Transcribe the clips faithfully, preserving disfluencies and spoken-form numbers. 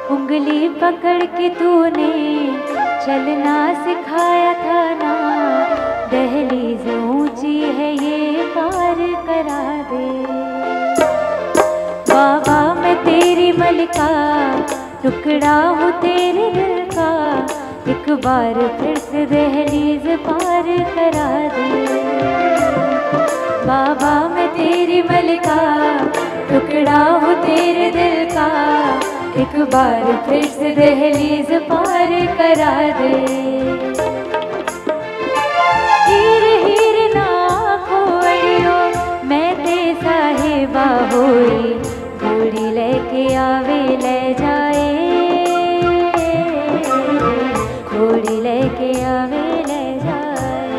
उंगली पकड़ के तूने चलना सिखाया था ना, दहलीज ऊंची है ये पार करा दे। बाबा मैं तेरी मलिका, टुकड़ा हूँ तेरे दिल का, एक बार फिर से दहलीज पार करा दे। बाबा मैं तेरी मलिका, टुकड़ा हूँ तेरे दिल का, एक बार फिर से दहलीज पार करा दे। हीर हीर ना खोड़ियो मैं ते साहिबा होई, घोड़ी लेके आवे ले जाए, घोड़ी लेके आवे ले जाए।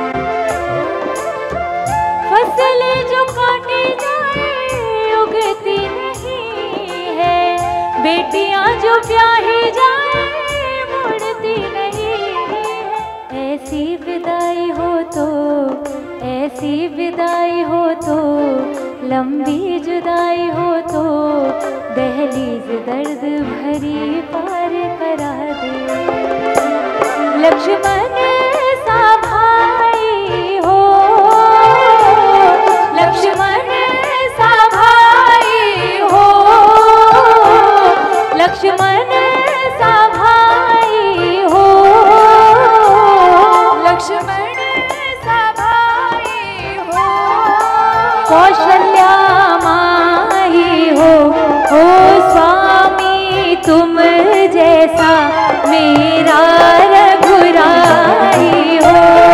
फसल जो काटी जाए उगती नहीं है, बेटियां जो ब्याही जाए मुड़ती नहीं है। ऐसी विदाई हो तो, ऐसी विदाई हो तो, लंबी जुदाई हो तो, दहलीज दर्द भरी पार करा दे। लक्ष्मण सा भाई हो, लक्ष्मण सा भाई हो, लक्ष्मण सा भाई हो, लक्ष्मण सा भाई हो। कौशल्या माही हो, हो स्वामी तुम जैसा मेरा रघुराई हो।